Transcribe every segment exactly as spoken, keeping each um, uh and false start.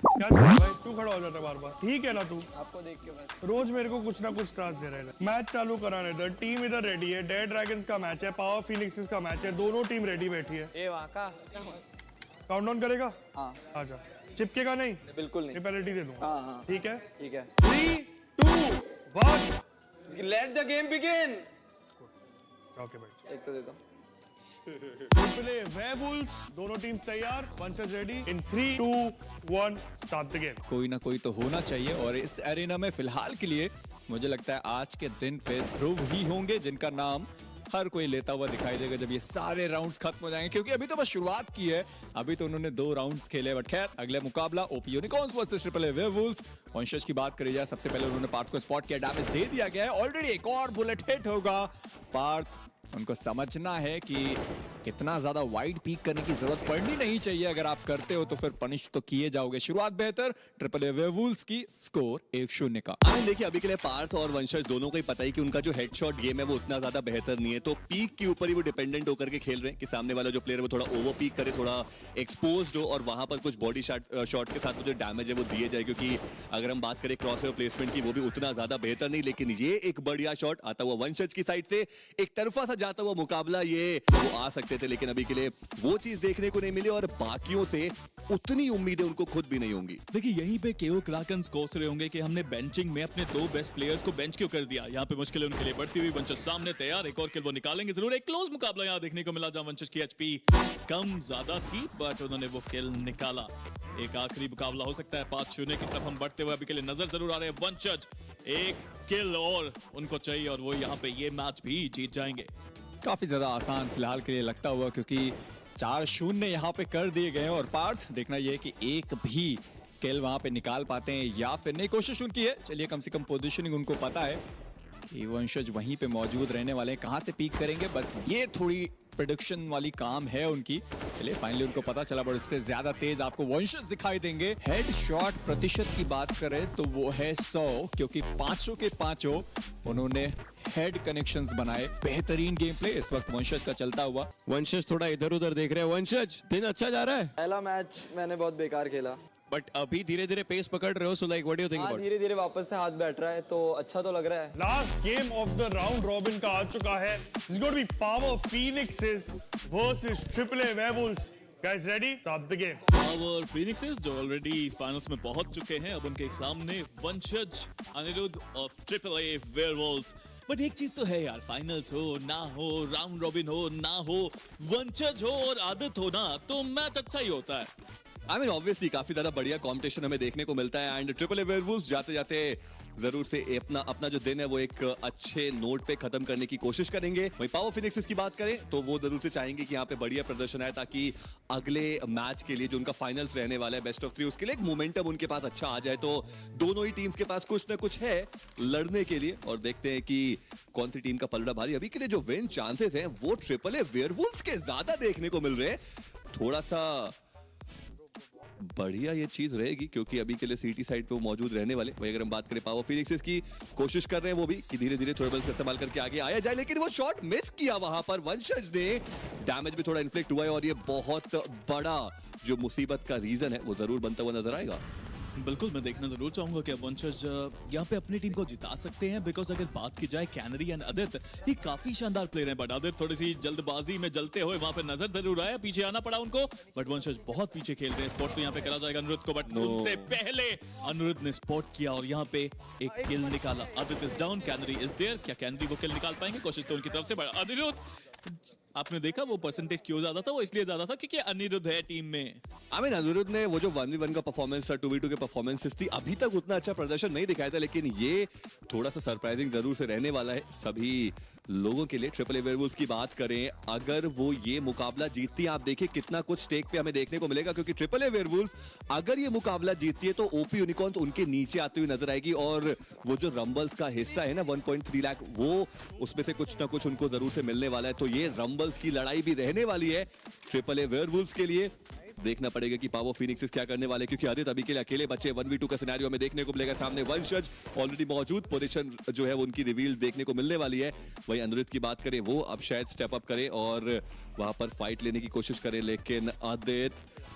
क्या चल रहा है भाई? तू खड़ा हो जाता बार बार, ठीक है ना? तू आपको देख के बस रोज मेरे को कुछ ना कुछ टास्क दे रहे हैं। मैच चालू कराने इधर, टीम इधर रेडी है, डेड ड्रैगन्स का मैच है, पावर फिनिक्सेस का मैच है, दोनों टीम रेडी बैठी है। ए वहाँ का काउंटडाउन करेगा? हाँ आजा, चिपकेगा नहीं? बिल्कुल नहीं। पेनल्टी दे दूंगा। हाँ हाँ ठीक है, ठीक है। Three two one, let the game begin. Okay भाई, एक तो दे दो। ट्रिपल ए वेयरवुल्व्स, दोनों टीम्स तैयार, Vanshaj ready. In three two one start the game. कोई ना कोई तो होना चाहिए और इस एरिना में फिलहाल के लिए मुझे लगता है आज के दिन पे ध्रुव ही होंगे जिनका नाम हर कोई लेता हुआ दिखाई देगा जब ये सारे राउंड्स खत्म हो जाएंगे, क्योंकि अभी तो बस शुरुआत की है। अभी तो उन्होंने दो राउंड्स खेले, बट खैर अगले मुकाबला OP unicorns versus triple A werewolves. Vanshaj की बात करी जाए, सबसे पहले उन्होंने पार्थ को स्पॉट किया, डैमेज दे दिया गया है ऑलरेडी। एक और बुलेट हिट होगा। पार्थ उनको समझना है कि इतना ज्यादा वाइड पीक करने की जरूरत पड़नी नहीं चाहिए। अगर आप करते हो तो फिर पनिश तो किए जाओगे। शुरुआत बेहतर ट्रिपल ए वेयरवुल्व्स की, स्कोर एक शून्य का। आनंद देखिए, अभी के लिए पार्थ और वंशज दोनों को ही पता है कि उनका जो हेडशॉट गेम है वो उतना ज्यादा बेहतर नहीं है, तो पीक के ऊपर ही वो डिपेंडेंट होकर के खेल रहे हैं कि सामने वाला जो प्लेयर है वो थोड़ा ओवर पीक करे, थोड़ा एक्सपोज्ड हो और वहां पर कुछ बॉडी शॉट्स के साथ जो डैमेज है वो दिए जाए। क्योंकि अगर हम बात करें क्रॉस प्लेसमेंट की, वो भी उतना ज्यादा बेहतर नहीं, लेकिन ये एक बढ़िया शॉट आता हुआ वंशज की साइड से, एक तरफा सा जाता हुआ मुकाबला ये वो आ सकते थे, लेकिन अभी के लिए वो चीज देखने को नहीं मिली और बाकियों से उतनी उम्मीदें उनको खुद भी नहीं होंगी। देखिए यहीं पे केओ क्राकन्स कोस रहे होंगे कि हमने बेंचिंग में अपने दो बेस्ट प्लेयर्स को बेंच क्यों कर दिया। यहाँ पे मुश्किलें उनके लिए बढ़ती हुई, वंशज सामने तैयार, एक और किल वो निकालेंगे जरूर। एक क्लोज मुकाबला यहाँ देखने को मिला जहाँ वंशज की एचपी कम ज्यादा थी, बट उन्होंने वो किल निकाला। एक आखिरी मुकाबला हो सकता है, पांच शून्य की तरफ हम बढ़ते हुए अभी के लिए नजर जरूर आ रहे हैं। वंशज एक किल और उनको चाहिए और वो यहाँ पे ये मैच भी जीत जाएंगे। काफी ज्यादा आसान फिलहाल के लिए लगता हुआ, क्योंकि चार शून्य यहाँ पे कर दिए गए हैं और पार्थ देखना ये कि एक भी किल वहां पे निकाल पाते हैं या फिर नहीं। कोशिश उनकी है, चलिए कम से कम पोजीशनिंग उनको पता है कि वंशज वहीं पे मौजूद रहने वाले हैं, कहां से पीक करेंगे, बस ये थोड़ी प्रेडिक्शन वाली काम है उनकी। चलिए फाइनली उनको पता चला, बट इससे ज्यादा तेज आपको वंशज दिखाई देंगे। हेडशॉट प्रतिशत की बात करें तो वो है सौ, क्योंकि पांचों के पांचों उन्होंने हेड कनेक्शंस बनाए। बेहतरीन गेम प्ले इस वक्त वंशज का चलता हुआ। वंशज थोड़ा इधर उधर देख रहे हैं। वंशज दिन अच्छा जा रहा है। पहला मैच मैंने बहुत बेकार खेला, बट अभी धीरे धीरे पेस पकड़ रहे हो, so like what do you think हाँ अबाउट? धीरे धीरे वापस से हाथ बैठ रहा है तो अच्छा तो लग रहा है। Last game of the round robin का आ चुका है। It's going to be power phoenixes versus triple A werewolves. Guys ready? Start the game. Power phoenixes जो ऑलरेडी फाइनल्स में पहुंच चुके हैं, अब उनके सामने Vanshaj Aniruddh of triple A werewolves. But एक चीज तो है यार, फाइनल्स हो ना हो, राउंड रॉबिन हो ना हो, वंशज हो और आदत हो ना, तो मैच अच्छा ही होता है। आई मीन ऑब्वियसली काफी ज्यादा बढ़िया कंपटीशन हमें देखने को मिलता है एंड ट्रिपल ए वेयरवुल्व्स जाते जाते जरूर से अपना अपना जो दिन है वो एक अच्छे नोट पे खत्म करने की कोशिश करेंगे। वहीं पावर फिनिक्सेस की बात करें तो वो जरूर से चाहेंगे कि यहाँ पे बढ़िया प्रदर्शन आए, ताकि अगले मैच के लिए जो उनका फाइनल्स रहने वाला है बेस्ट ऑफ थ्री, उसके लिए एक मोमेंटम उनके पास अच्छा आ जाए। तो दोनों ही टीम्स के पास कुछ ना कुछ है लड़ने के लिए और देखते हैं कि कौन सी टीम का पलड़ा भारी। अभी के लिए जो विन चांसेस हैं वो ट्रिपल ए वेयरवुल्व्स के ज्यादा देखने को मिल रहे हैं। थोड़ा सा बढ़िया ये चीज रहेगी क्योंकि अभी के लिए सीटी साइड पे वो मौजूद रहने वाले। वही अगर हम बात करें पावर फिनिक्सेस की, कोशिश कर रहे हैं वो भी कि धीरे धीरे थ्रोबल्स का इस्तेमाल करके आगे आया जाए, लेकिन वो शॉट मिस किया वहां पर वंशज ने। डैमेज भी थोड़ा इन्फ्लिक्ट हुआ है और ये बहुत बड़ा जो मुसीबत का रीजन है वो जरूर बनता हुआ नजर आएगा। बिल्कुल, मैं देखना जरूर चाहूंगा कि वंशज यहाँ पे अपनी टीम को जिता सकते हैं, बिकॉज अगर बात की जाए कैनरी एंड आदित्य, ये काफी शानदार प्लेयर हैं, बट आदित्य थोड़ी सी जल्दबाजी में जलते हुए वहां पे नजर जरूर आया, पीछे आना पड़ा उनको। बट वंशज बहुत पीछे खेल रहे हैं। स्पॉट तो यहाँ पे करा जाएगा अनुरुद्ध को, बट no. उनसे पहले अनुरुद्ध ने स्पॉट किया और यहाँ पे एक किल निकाला। Aditya is down, Canary is there. क्या कैनरी वो किल निकाल पाएंगे? कोशिश तो उनकी तरफ से, बट अनिरुद्ध, आपने देखा वो परसेंटेज क्यों ज्यादा था? वो इसलिए ज्यादा था क्योंकि अनिरुद्ध है टीम में। आई मीन अनिरुद्ध ने वो जो वन वी वन का परफॉर्मेंस था, टू वी टू के परफॉर्मेंसेस थी, अभी तक उतना अच्छा प्रदर्शन नहीं दिखाया था, लेकिन ये थोड़ा सा सरप्राइजिंग जरूर से रहने वाला है सभी लोगों के लिए। ट्रिपल ए वेयरवुल्व्स की बात करें, अगर वो ये मुकाबला जीतती है, आप देखिए कितना कुछ स्टेक पे हमें देखने को मिलेगा, क्योंकि ट्रिपल ए वेयरवुल्व्स अगर ये मुकाबला जीतती है तो ओपी यूनिकॉर्न उनके नीचे आती हुई नजर आएगी और वो जो रंबल्स का हिस्सा है ना वन पॉइंट थ्री लाख, वो उसमें से कुछ ना कुछ उनको जरूर से मिलने वाला है। तो ये रंबल्स की लड़ाई भी रहने वाली है ट्रिपल ए वेयरवुल्व्स के लिए। देखना पड़ेगा कि पावर फिनिक्सेस क्या करने वाले, क्योंकि आदित्य अभी के लिए अकेले बचे। वन वी टू का सिनेरियो में देखने को मिलेगा। सामने वंशज ऑलरेडी मौजूद, पोजीशन जो है वो उनकी रिवील देखने को मिलने वाली है। वही अनुरुद्ध की बात करें, वो अब शायद स्टेप अप करे और वहां पर फाइट लेने की कोशिश करे, लेकिन आदित्य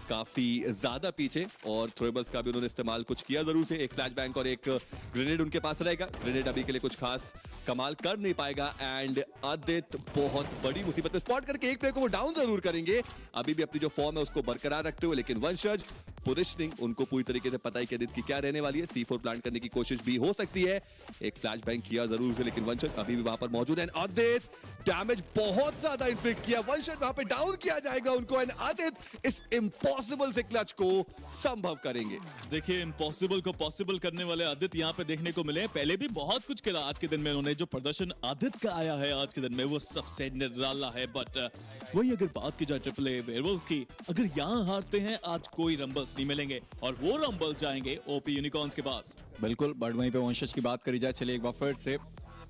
काफी ज्यादा पीछे और थ्रोएबल्स का भी उन्होंने इस्तेमाल कुछ किया जरूर से। एक फ्लैश बैंक और एक ग्रेनेड उनके पास रहेगा। ग्रेनेड अभी के लिए कुछ खास कमाल कर नहीं पाएगा एंड आदित्य बहुत बड़ी मुसीबत में स्पॉट करके एक प्लेयर को वो डाउन जरूर करेंगे, अभी भी अपनी जो फॉर्म है उसको बरकरार रखते हुए। लेकिन वंशज पोजिशनिंग उनको पूरी तरीके से पता है कि आदित्य की क्या रहने वाली है। सी फोर प्लांट करने की कोशिश भी हो सकती है, एक फ्लैश बैंक किया जरूर से, लेकिन वंशज अभी भी वहां पर मौजूद है। आदित्य डैमेज बहुत ज्यादा इन्फ्लिक्ट किया, वंशज वहां पे डाउन किया जाएगा उनको एंड आदित्य इस इम्पॉसिबल से क्लच को संभव करेंगे। देखिए इम्पॉसिबल को पॉसिबल करने वाले आदित्य यहाँ पे देखने को मिले। पहले भी बहुत कुछ करा आज के दिन में उन्होंने, जो प्रदर्शन आदित्य का आया है आज के दिन में वो सबसे निराला है। बट वही अगर बात की जाए ट्रिपल ए वेयरवुल्व्स की, अगर यहाँ हारते हैं आज कोई रंबल्स नहीं मिलेंगे और वो रंबल जाएंगे ओपी यूनिकॉर्न्स के पास। बिल्कुल, बट वहीं पे वंशज की बात करी जाए, चलिए एक बार फिर से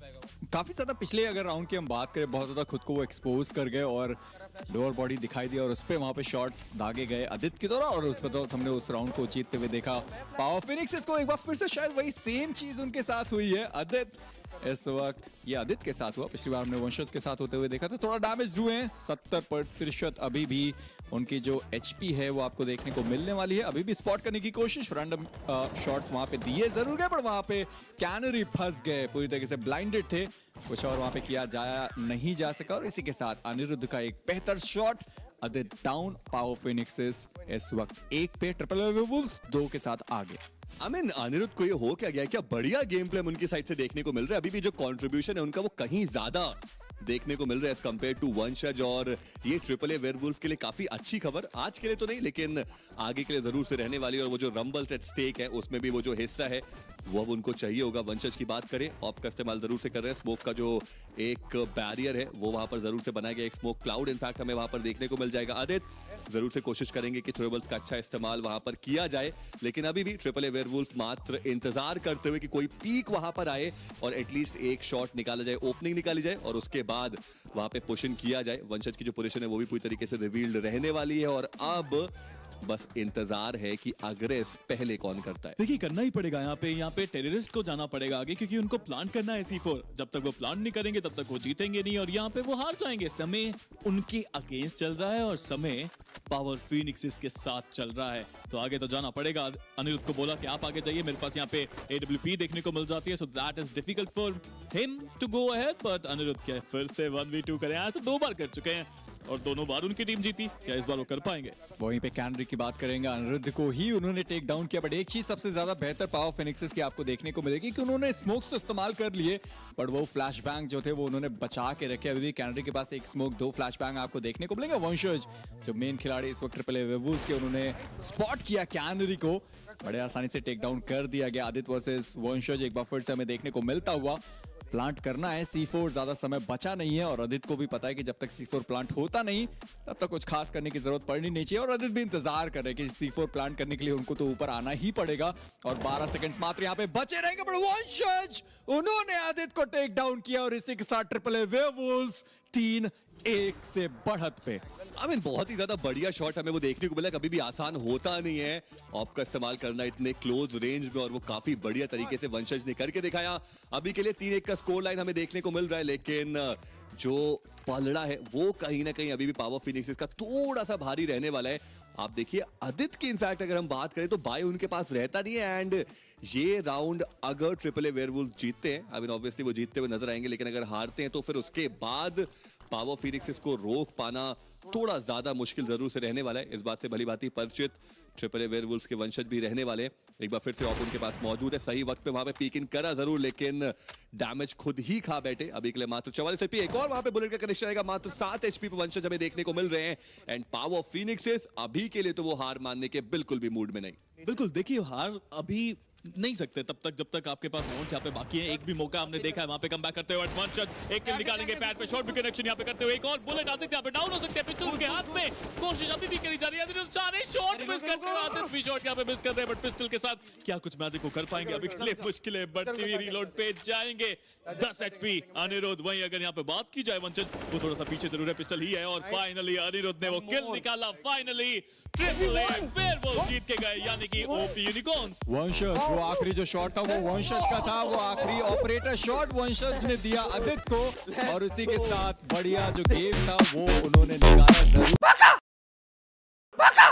काफी ज्यादा पिछले अगर राउंड की हम बात करें, बहुत ज्यादा खुद को वो एक्सपोज कर गए और लोअर बॉडी दिखाई दिया और उस पे वहां पे शॉट्स दागे गए आदित्य की तरह और उस पर तो हमने उस राउंड को जीतते हुए देखा। पावर फिनिक्सेस को एक बार फिर से शायद वही सेम चीज उनके साथ हुई है। आदित्य इस वक्त ये आदित्य के साथ हुआ, पिछली बार हमने वंशज के साथ होते हुए देखा था। थोड़ा डैमेज हुए हैं, सत्तर प्रतिशत अभी भी उनकी जो एचपी है वो आपको देखने को मिलने वाली है। अभी भी स्पॉट करने की कोशिश, रैंडम शॉट्स वहां पे दिए जरूर गए पर वहां पे कैनरी फंस गए, पूरी तरीके से ब्लाइंडेड थे, कुछ और वहां पे किया जाया नहीं जा सका। और इसी के साथ अनिरुद्ध का एक बेहतर shot, Aditya down, Power Phoenixes इस वक्त एक पे, ट्रिपल ए वेयरवुल्व्स दो के साथ आगे। आई मीन अनिरुद्ध को ये हो क्या गया, क्या बढ़िया गेम प्ले उनकी साइड से देखने को मिल रहा है। अभी भी जो कंट्रीब्यूशन है उनका वो कहीं ज्यादा देखने को मिल रहा है एज कंपेयर टू वंशज, और ये ट्रिपल ए वेयरवुल्व्स के लिए काफी अच्छी खबर, आज के लिए तो नहीं लेकिन आगे के लिए जरूर से रहने वाली है। और वो जो रंबल्स एट स्टेक है उसमें भी वो जो हिस्सा है वो अब उनको चाहिए होगा। वंशज की बात करें, ऑप का इस्तेमाल जरूर से कर रहे हैं, स्मोक का जो एक बैरियर है वो वहां पर जरूर से बनाया गया, एक स्मोक क्लाउड इनफैक्ट हमें वहां पर देखने को मिल जाएगा। आदित्य जरूर से कोशिश करेंगे कि थ्रोएबल्स का अच्छा इस्तेमाल वहां पर किया जाए, लेकिन अभी भी ट्रिपल ए वेयरवुल्व्स मात्र इंतजार करते हुए कि कोई पीक वहां पर आए और एटलीस्ट एक शॉट निकाला जाए, ओपनिंग निकाली जाए और उसके बाद वहां पे पुश इन किया जाए। वंशज की जो पोजीशन है वो भी पूरी तरीके से रिवील्ड रहने वाली है और अब बस इंतजार है कि अग्रेस पहले कौन करता है। देखिए करना ही पड़ेगा यहाँ पे, यहाँ पे टेररिस्ट को जाना पड़ेगा आगे, क्योंकि उनको प्लांट करना है सी फोर। जब तक वो प्लांट नहीं करेंगे तब तक वो जीतेंगे नहीं और यहाँ पे वो हार जाएंगे। समय उनके अगेंस्ट चल रहा है और समय पावर फिनिक्सेस के साथ चल रहा है, तो आगे तो जाना पड़ेगा। अनिरुद्ध को बोला कि आप आगे जाइए, मेरे पास यहाँ पे एडब्ल्यूपी देखने को मिल जाती है, so that is difficult for him to go ahead. But Anirudh क्या फिर से वन वी टू करें, ऐसे दो बार कर चुके हैं और दोनों बार उनकी टीम जीती, क्या इस बार वो कर पाएंगे? वहीं पे कैनरी की बात करेंगे, अनिरुद्ध को ही उन्होंने टेक डाउन किया, बट एक चीज सबसे ज्यादा बेहतर पावर फिनिक्सेस की आपको देखने को मिलेगी कि उन्होंने स्मोक्स तो इस्तेमाल कर लिए, बट वो फ्लैश बैंग जो थे वो उन्होंने बचा के रखे। अभी भी कैनरी के पास एक स्मोक, दो फ्लैश बैंग आपको देखने को मिलेंगे। वंशज जो मेन खिलाड़ी इस वक्त ट्रिपल ए वेयरवुल्व्स के, उन्होंने स्पॉट किया कैनरी को, बड़े आसानी से टेक डाउन कर दिया गया। आदित्य वर्सेस वंशज एक बार फिर से हमें देखने को मिलता हुआ। प्लांट करना है, सी फोर ज्यादा समय बचा नहीं है और आदित्य को भी पता है कि जब तक सी फोर प्लांट होता नहीं तब तक कुछ खास करने की जरूरत पड़नी नहीं चाहिए। और आदित्य भी इंतजार कर रहे हैं कि सी फोर प्लांट करने के लिए उनको तो ऊपर आना ही पड़ेगा और बारह सेकंड्स मात्र यहाँ पे बचे रहेंगे। बट वंशज उन्होंने आदित्य को टेक डाउन किया और इसी के साथ ट्रिपल ए वेयरवुल्व्स तीन एक से बढ़त पे। आई मीन बहुत ही ज्यादा बढ़िया शॉट हमें वो देखने को मिला, कभी भी आसान होता नहीं है ऑप का इस्तेमाल करना इतने क्लोज रेंज में, और वो काफी बढ़िया तरीके से वंशज ने करके दिखाया। अभी के लिए तीन एक का स्कोर लाइन हमें देखने को मिल रहा है, लेकिन जो पलड़ा है वो कहीं ना कहीं अभी भी पावर फिनिक्सेस का थोड़ा सा भारी रहने वाला है। आप देखिए आदित्य की इनफैक्ट अगर हम बात करें तो बाय उनके पास रहता नहीं है एंड ये राउंड अगर ट्रिपल ए वेयरवुल्व्स जीतते हैं, आई मीन ऑब्वियसली वो जीतते हुए नजर आएंगे, लेकिन अगर हारते हैं तो फिर उसके बाद पावर फिनिक्सेस को रोक पाना थोड़ा ज्यादा मुश्किल जरूर से रहने वाला है। इस बात से भली भांति परिचित ट्रिपल ए वेयरवुल्व्स के वंशज भी रहने वाले। एक बार फिर से ऑप उनके पास मौजूद है, सही वक्त पे वहां पे पीक इन करा जरूर, लेकिन डैमेज खुद ही खा बैठे। अभी के लिए मात्र चौवालीस एचपी, एक और वहां पे बुलेट का कनेक्शन आएगा, मात्र सात एचपी पे वंशज हमें देखने को मिल रहे हैं एंड पावर फिनिक्सेस अभी के लिए तो वो हार मानने के बिल्कुल भी मूड में नहीं। बिल्कुल, देखिए हार अभी नहीं सकते तब तक जब तक आपके पास राउंड्स यहाँ पे बाकी है। एक भी मौका हमने देखा है वहां पे कम बैक करते हुए वंशज एक किल निकालेंगे, पैड पे शॉट भी कनेक्शन यहाँ पे करते हुए, एक और बुलेट आदित्य यहाँ पे डाउन हो सकते हैं, पिस्टल उनके हाथ में, कोशिश अभी भी करी जा रही है, सारे शॉट मिस करते हैं, आदित्य भी शॉट यहाँ पे मिस कर रहे हैं, बट पिस्टल के साथ क्या कुछ मैजिक को कर पाएंगे? अभी के लिए मुश्किल है, बढ़ती हुई रीलोड पे जाएंगे। दस एचपी अनिरुद्ध। वहीं अगर यहाँ पे बात की जाए वंशज, वो थोड़ा सा पीछे जरूर है, पिस्टल ही है और फाइनली अनिरुद्ध ने वो किल निकाला। फाइनली ट्रिपल ए वेयरवुल्व्स जीत के गए, यानी कि ओपी यूनिकॉर्न्स। वंशज वो आखिरी जो शॉट था वो वंशज का था, वो आखिरी ऑपरेटर शॉट वंशज ने दिया आदित्य को और उसी के साथ बढ़िया जो गेम था वो उन्होंने निकाला जरूर।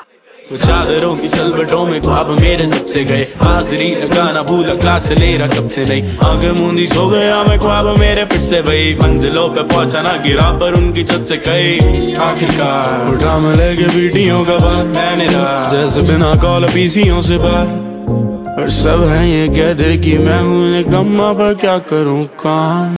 चादरों की सलवटों में ख्वाब मेरे तब से गए, हाजिरी लगाना भूला, क्लास ले रहा कब से नहीं, आंखें मूंदी सो गया मैं, ख्वाब मेरे फिर से वही, मंजिलों पे पहुंचा ना गिरा पर उनकी छत से कई, आखिरकार उठा मिले के बीटियों का बार, मैंने रहा जैसे बिना कॉल पीसीओं से बाहर, और सब है ये कह दे कि मैं हूँ निकम्मा, पर क्या करूँ काम।